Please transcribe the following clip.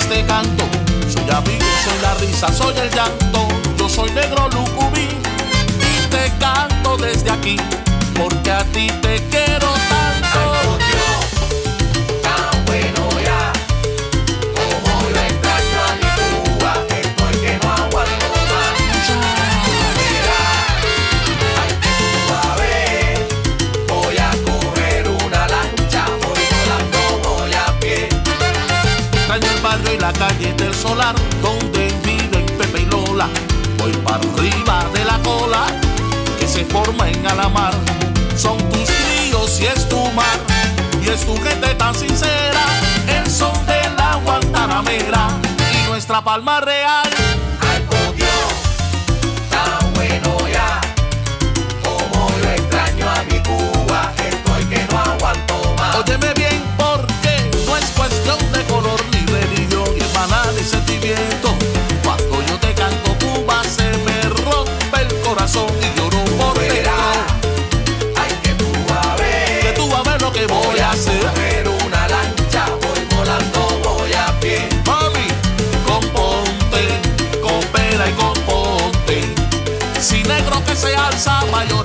este canto. Soy amigo, soy la risa, soy el llanto. Yo soy negro lucubí y te canto desde aquí porque a ti te quiero tanto. Ay, por Dios, tan bueno ya, como yo extraño a mi Cuba, estoy que no aguanto más. Mira, ay, que tú vas a ver, voy a coger una lancha, voy volando, voy a pie. Extraño el barrio y la calle del solar donde viven Pepe y Lola. Voy para arriba de la cola que se forma en Alamar. Son tus ríos y es tu mar y es tu gente tan sincera. El son de la Guantanamera y nuestra Palma Real. Ay, por Dios, tan bueno ya, como yo extraño a mi Cuba, estoy que no aguanto más. Óyeme bien porque no es cuestión de color ni religión, ni hermana ni sentimiento. Cuando yo te canto Cuba se me rompe el corazón y lloro por dentro. Ay, que tú vas a ver, Que tú vas a ver lo que voy a hacer. coger una lancha, voy volando, voy a pie. Mami, componte, coopera y componte. Si negro que se alza, mayor